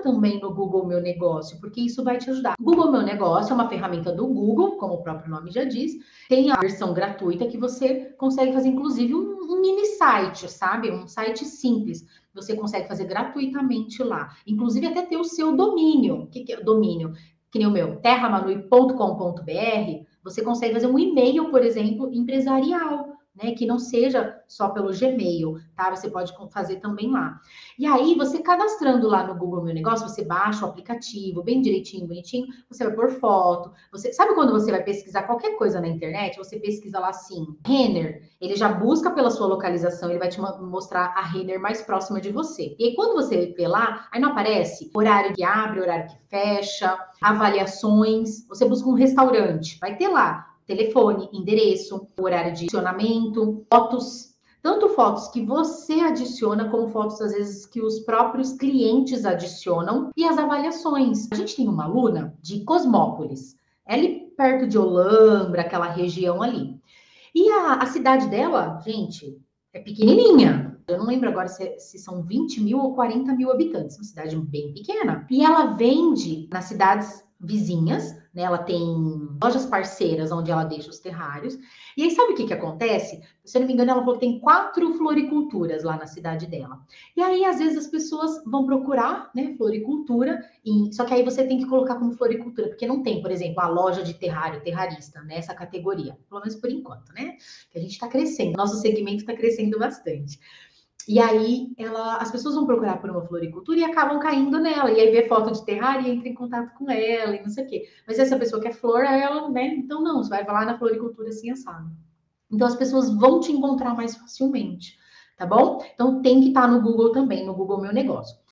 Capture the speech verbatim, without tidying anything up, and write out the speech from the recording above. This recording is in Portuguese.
também no Google Meu Negócio, porque isso vai te ajudar. Google Meu Negócio é uma ferramenta do Google, como o próprio nome já diz. Tem a versão gratuita que você consegue fazer, inclusive, um, um mini site, sabe? Um site simples. Você consegue fazer gratuitamente lá. Inclusive, até ter o seu domínio. O que, que é o domínio? Que nem o meu, terra manui ponto com ponto br. Você consegue fazer um e-mail, por exemplo, empresarial, né? Que não seja só pelo Gmail, tá? Você pode fazer também lá. E aí, você cadastrando lá no Google Meu Negócio, você baixa o aplicativo, bem direitinho, bonitinho, você vai pôr foto. Você sabe quando você vai pesquisar qualquer coisa na internet, você pesquisa lá assim, Renner, ele já busca pela sua localização, ele vai te mostrar a Renner mais próxima de você. E aí, quando você vê lá, aí não aparece horário que abre, horário que fecha, avaliações, você busca um restaurante, vai ter lá telefone, endereço, horário de funcionamento, fotos, tanto fotos que você adiciona, como fotos, às vezes, que os próprios clientes adicionam, e as avaliações. A gente tem uma aluna de Cosmópolis, é ali perto de Olambra, aquela região ali. E a, a cidade dela, gente, é pequenininha. Eu não lembro agora se, se são vinte mil ou quarenta mil habitantes, uma cidade bem pequena. E ela vende nas cidades vizinhas, né? Ela tem lojas parceiras onde ela deixa os terrários. E aí, sabe o que que acontece? Se eu não me engano, ela falou que tem quatro floriculturas lá na cidade dela. E aí, às vezes, as pessoas vão procurar, né, floricultura, e... só que aí você tem que colocar como floricultura, porque não tem, por exemplo, a loja de terrário, terrarista, nessa categoria. Pelo menos por enquanto, né? Que a gente está crescendo, nosso segmento está crescendo bastante. E aí, ela, as pessoas vão procurar por uma floricultura e acabam caindo nela. E aí vê foto de terrário e entra em contato com ela e não sei o quê. Mas essa pessoa quer flor, ela, né? Então não, você vai lá na floricultura assim, assado. Então as pessoas vão te encontrar mais facilmente, tá bom? Então tem que estar no Google também, no Google Meu Negócio.